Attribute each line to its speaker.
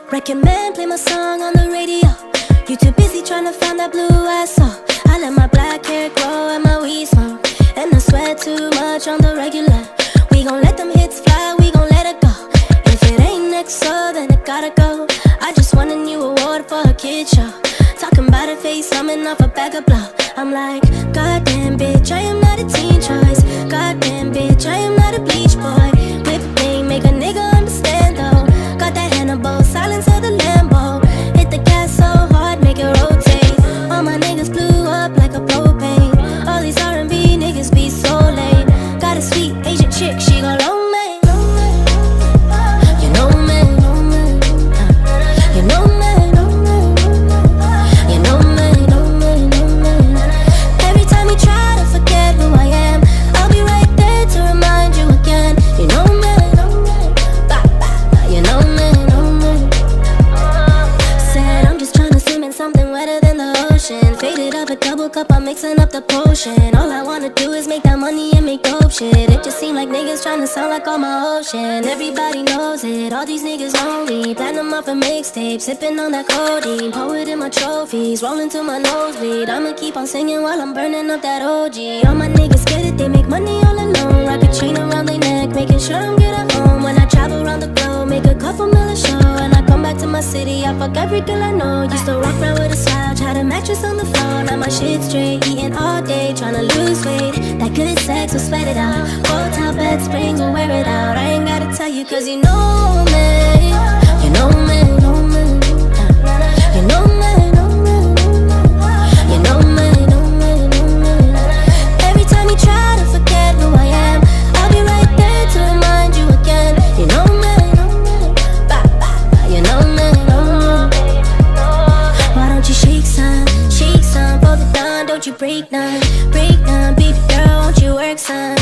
Speaker 1: Recommend play my song on the radio. You too busy trying to find that blue I saw. I let my black hair grow and my weed smoke, and I sweat too much on the regular. We gon' let them hits fly, we gon' let it go. If it ain't next, so then it gotta go. I just won a new award for a kid show. Talking about a face, coming off a bag of blow. I'm like, goddamn bitch, I am not a teen choice. Goddamn bitch, I am not a bleach boy. Whip pain, make a nigga understand though. Got that Hannibal, silence of the Lambo. Hit the gas so hard, make it rotate. All my niggas blew up like a propane. All these R&B niggas be so lame. Got a sweet Asian chick, she gon' loan me. You know me, you know me. Faded up a double cup, I'm mixing up the potion. All I wanna do is make that money and make dope shit. It just seem like niggas tryna sound like all my ocean. Everybody knows it, all these niggas know me. Platinum off a mixtape, sipping on that codeine. Poet in my trophies, rolling to my nosebleed. I'ma keep on singing while I'm burning up that OG. All my niggas get it, they make money all alone. Wrap a chain around their neck, making sure I'm good at home. When I travel around the globe, make a couple million show. And I come back to my city, I fuck every girl I know. Used to rock around with a slouch, had a mattress on the floor. Now my shit straight, eating all day, tryna lose weight. That good sex will sweat it out. Hotel bed springs will wear it out. I ain't gotta tell you cause you know me. You know me, know me. You know me, know me. You know me, know me, know me. Every time you try to forget who I am, I'll be right there to remind you again. You know me, know me. You know me, know me. Why don't you shake some? Fold it down, don't you break none, baby girl, won't you work some?